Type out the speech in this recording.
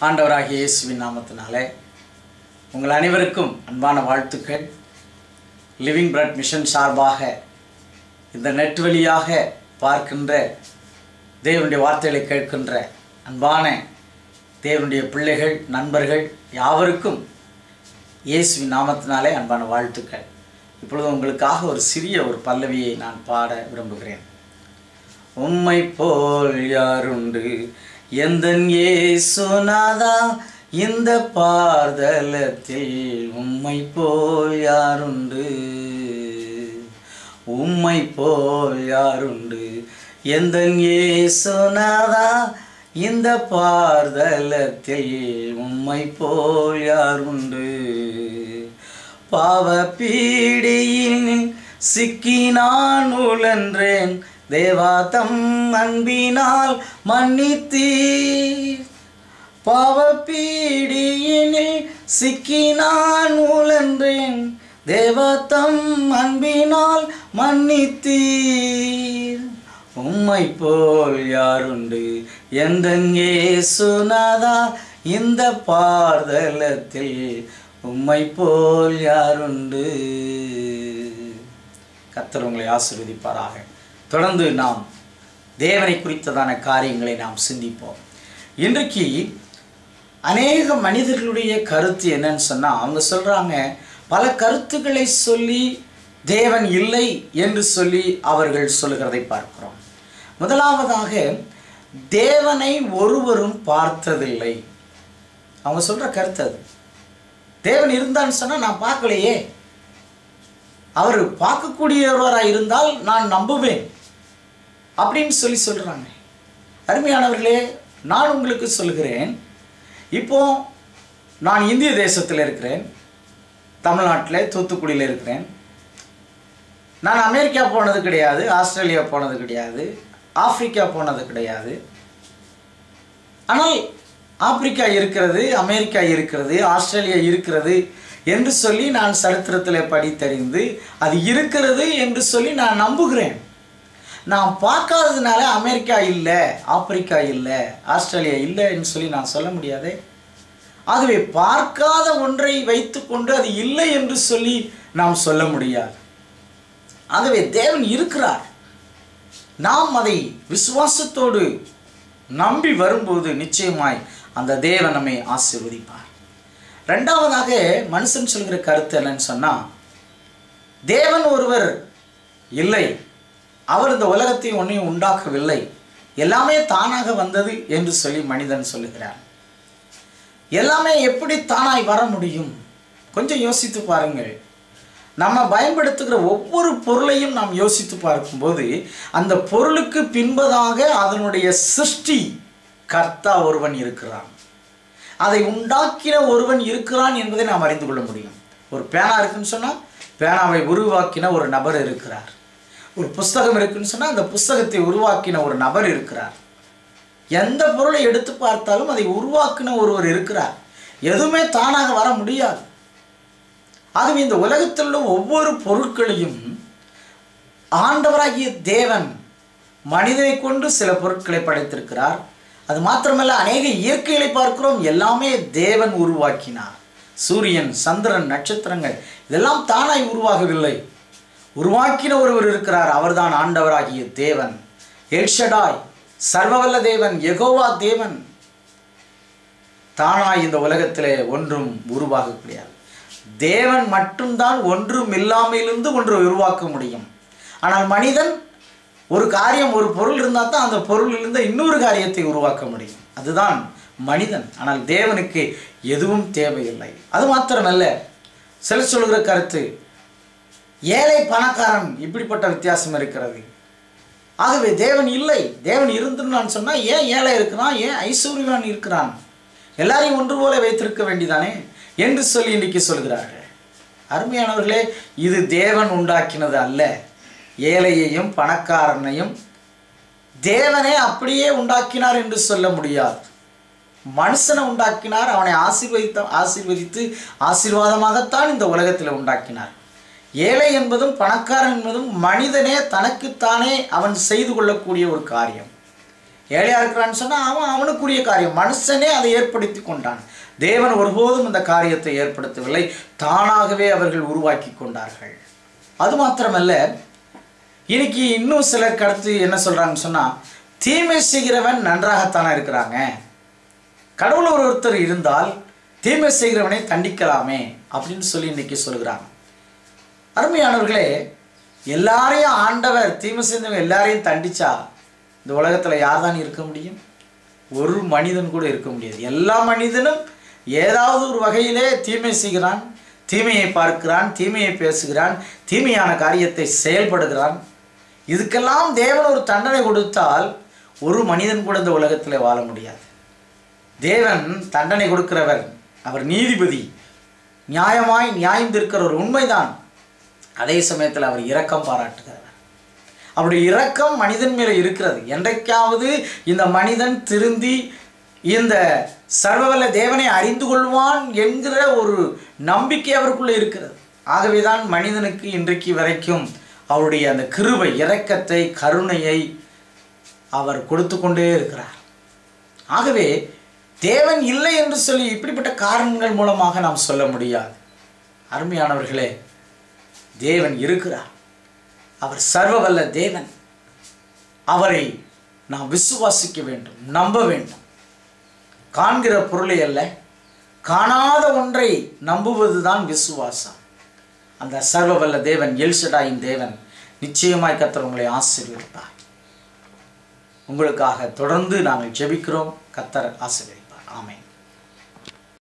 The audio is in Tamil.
ஆண்டவராகிய இயேசுவின் நாமத்தினாலே உங்கள் அனைவருக்கும் அன்பான வாழ்த்துக்கள். லிவிங் பிரெட் மிஷன் சார்பாக இந்த நெட் வழியாக பார்க்கின்ற தேவனுடைய வார்த்தைகளை கேட்கின்ற அன்பான தேவனுடைய பிள்ளைகள், நண்பர்கள் யாவருக்கும் இயேசுவின் நாமத்தினாலே அன்பான வாழ்த்துக்கள். இப்பொழுது உங்களுக்காக ஒரு சிறிய பல்லவியை நான் பாட விரும்புகிறேன். உம்மை போல் யாருண்டு எந்தன் இயேசுநாதா, இந்த பார்தலத்தில் உம்மை போல் யாருண்டு, உம்மை போல் யாருண்டு எந்தன் இயேசுநாதா, இந்த பார்தலத்தில் உம்மை போல் யாருண்டு. பாவ பீடியில் சிக்கி நான் உழன்றேன், தேவாதம் அன்பினால் மன்னித்தீர். பாவ பீடியினில் சிக்கி நான் உழன்றேன், தேவாதம் அன்பினால் மன்னித்தீர். உம்மை போல் யாருண்டு எந்தன் இயேசுநாதா, இந்த பார்தலத்தில் உம்மை போல் யாருண்டு. கர்த்தர் உங்களை ஆசீர்வதிப்பாராக. தொடர்ந்து நாம் தேவனை குறித்ததான காரியங்களை நாம் சிந்திப்போம். இன்றைக்கு அநேக மனிதர்களுடைய கருத்து என்னன்னு சொன்னால், அவங்க சொல்கிறாங்க, பல கருத்துக்களை சொல்லி தேவன் இல்லை என்று சொல்லி அவர்கள் சொல்லுகிறதை பார்க்கிறோம். முதலாவதாக, தேவனை ஒருவரும் பார்த்ததில்லை. அவங்க சொல்கிற கருத்து அது. தேவன் இருந்தான்னு சொன்னால் நான் பார்க்கலையே, அவர் பார்க்கக்கூடியவராக இருந்தால் நான் நம்புவேன் அப்படின்னு சொல்கிறாங்க. அருமையானவர்களே, நான் உங்களுக்கு சொல்கிறேன், இப்போ நான் இந்திய தேசத்தில் இருக்கிறேன், தமிழ்நாட்டில் தூத்துக்குடியில் இருக்கிறேன். நான் அமெரிக்கா போனது கிடையாது, ஆஸ்திரேலியா போனது கிடையாது, ஆப்பிரிக்கா போனது கிடையாது. ஆனால் ஆப்பிரிக்கா இருக்கிறது, அமெரிக்கா இருக்கிறது, ஆஸ்திரேலியா இருக்கிறது என்று சொல்லி நான் சரித்திரத்தில் படித்தறிந்து அது இருக்கிறது என்று சொல்லி நான் நம்புகிறேன். நான் பார்க்காததுனால அமெரிக்கா இல்லை, ஆப்பிரிக்கா இல்லை, ஆஸ்திரேலியா இல்லை என்று சொல்லி நான் சொல்ல முடியாது. ஆகவே பார்க்காத ஒன்றை வைத்துக்கொண்டு அது இல்லை என்று சொல்லி நாம் சொல்ல முடியாது. ஆகவே தேவன் இருக்கிறார். நாம் அதை விசுவாசத்தோடு நம்பி வரும்போது நிச்சயமாய் அந்த தேவன் நம்மை ஆசீர்வதிப்பார். ரெண்டாவதாக, மனுஷன் சொல்கிற கருத்து என்னன்னு சொன்னால், தேவன் ஒருவர் இல்லை, அவர் இந்த உலகத்தை ஒன்றையும் உண்டாக்கவில்லை, எல்லாமே தானாக வந்தது என்று சொல்லி மனிதன் சொல்லுகிறார். எல்லாமே எப்படி தானாய் வர முடியும்? கொஞ்சம் யோசித்து பாருங்கள். நம்ம பயன்படுத்துகிற ஒவ்வொரு பொருளையும் நாம் யோசித்து பார்க்கும்போது அந்த பொருளுக்கு பின்பதாக அதனுடைய சிருஷ்டி கர்த்தா ஒருவன் இருக்கிறான், அதை உண்டாக்கின ஒருவன் இருக்கிறான் என்பதை நாம் அறிந்து கொள்ள முடியும். ஒரு பேனா இருக்குன்னு சொன்னால் பேனாவை உருவாக்கின ஒரு நபர் இருக்கிறார். ஒரு புஸ்தகம் இருக்குன்னு சொன்னால் அந்த புஸ்தகத்தை உருவாக்கின ஒரு நபர் இருக்கிறார். எந்த பொருளை எடுத்து பார்த்தாலும் அதை உருவாக்கின ஒருவர் இருக்கிறார். எதுவுமே தானாக வர முடியாது. ஆகவே இந்த உலகத்தில் உள்ள ஒவ்வொரு பொருட்களையும் ஆண்டவராகிய தேவன் மனிதனை கொண்டு சில பொருட்களை படைத்திருக்கிறார். அது மாத்திரமல்ல, அநேக இயற்கைகளை பார்க்கிறோம், எல்லாமே தேவன் உருவாக்கினார். சூரியன், சந்திரன், நட்சத்திரங்கள் இதெல்லாம் தானாய் உருவாகவில்லை, உருவாக்கின ஒருவர் இருக்கிறார். அவர்தான் ஆண்டவராகிய தேவன், எல்ஷடாய், சர்வவல்ல தேவன், யெகோவா தேவன். தானாய் இந்த உலகத்திலே ஒன்றும் உருவாக கிடையாது. தேவன் மட்டும்தான் ஒன்றும் இல்லாமலிருந்து ஒன்று உருவாக்க முடியும். ஆனால் மனிதன் ஒரு காரியம், ஒரு பொருள் இருந்தால் தான் அந்த பொருளிலிருந்து இன்னொரு காரியத்தை உருவாக்க முடியும். அதுதான் மனிதன். ஆனால் தேவனுக்கு எதுவும் தேவையில்லை. அது மாத்திரமல்ல, சிலர் சொல்கிற கருத்து, ஏழை பணக்காரன் இப்படிப்பட்ட வித்தியாசம் இருக்கிறது. ஆகவே தேவன் இல்லை. தேவன் இருந்துன்னு நான் சொன்னால் ஏன் ஏழை இருக்கிறான், ஏன் ஐஸ்வர்யவான் இருக்கிறான், எல்லாரையும் ஒன்று போல வைத்திருக்க வேண்டிதானே என்று சொல்லி இன்றைக்கி சொல்கிறார்கள். அருமையானவர்களே, இது தேவன் உண்டாக்கினது அல்ல. ஏழையையும் பணக்காரனையும் தேவனே அப்படியே உண்டாக்கினார் என்று சொல்ல முடியாது. மனுஷனை உண்டாக்கினார், அவனை ஆசீர்வதித்து ஆசீர்வாதமாகத்தான் இந்த உலகத்தில் உண்டாக்கினார். ஏழை என்பதும் பணக்காரன் என்பதும் மனிதனே தனக்குத்தானே அவன் செய்து கொள்ளக்கூடிய ஒரு காரியம். ஏழையாக இருக்கிறான்னு சொன்னால் அவனுக்குரிய காரியம், மனுஷனே அதை ஏற்படுத்தி கொண்டான். தேவன் ஒருபோதும் இந்த காரியத்தை ஏற்படுத்தவில்லை, தானாகவே அவர்கள் உருவாக்கி கொண்டார்கள். அது மாத்திரமல்ல, இன்னைக்கு இன்னும் சிலர் கடத்து என்ன சொல்கிறாங்கன்னு சொன்னால், தீமை செய்கிறவன் நன்றாகத்தானே இருக்கிறாங்க, கடவுள் ஒருத்தர் இருந்தால் தீமை செய்கிறவனை தண்டிக்கலாமே அப்படின்னு சொல்லி இன்னைக்கு சொல்கிறாங்க. அருமையானவர்களே, எல்லாரையும் ஆண்டவர் தீமை செய்தவங்க எல்லாரையும் தண்டிச்சா இந்த உலகத்தில் யார் தான் இருக்க முடியும்? ஒரு மனிதன் கூட இருக்க முடியாது. எல்லா மனிதனும் ஏதாவது ஒரு வகையிலே தீமை செய்கிறான், தீமையை பார்க்கிறான், தீமையை பேசுகிறான், தீமையான காரியத்தை செயல்படுகிறான். இதுக்கெல்லாம் தேவன் ஒரு தண்டனை கொடுத்தால் ஒரு மனிதன் கூட இந்த உலகத்தில் வாழ முடியாது. தேவன் தண்டனை கொடுக்கிறவர், அவர் நீதிபதி, நியாயமாய் நியாயம் தீர்க்கிறவர், உண்மைதான். அதே சமயத்தில் அவர் இரக்கம் பாராட்டுகிறார். அவருடைய இரக்கம் மனிதன் மேலே இருக்கிறது. என்றைக்காவது இந்த மனிதன் திருந்தி இந்த சர்வவல்ல தேவனை அறிந்து கொள்வான் என்கிற ஒரு நம்பிக்கை அவருக்குள்ளே இருக்கிறது. ஆகவே தான் மனிதனுக்கு இன்றைக்கு வரைக்கும் அவருடைய அந்த கிருபை, இரக்கத்தை, கருணையை அவர் கொடுத்து கொண்டே இருக்கிறார். ஆகவே தேவன் இல்லை என்று சொல்லி இப்படிப்பட்ட காரணங்கள் மூலமாக நாம் சொல்ல முடியாது. அருமையானவர்களே, தேவன் இருக்கிறார். அவர் சர்வவல்ல தேவன். அவரை நாம் விசுவாசிக்க வேண்டும், நம்ப வேண்டும். காண்கிற பொருளை அல்ல, காணாத ஒன்றை நம்புவதுதான் விசுவாசம். அந்த சர்வவல்ல தேவன், எல் ஷடாயின் தேவன் நிச்சயமாய் கர்த்தர் உங்களை ஆசீர்வதிப்பார். உங்களுக்காக தொடர்ந்து நாங்கள் ஜெபிக்கிறோம். கர்த்தர் ஆசீர்வதிப்பார். ஆமென்.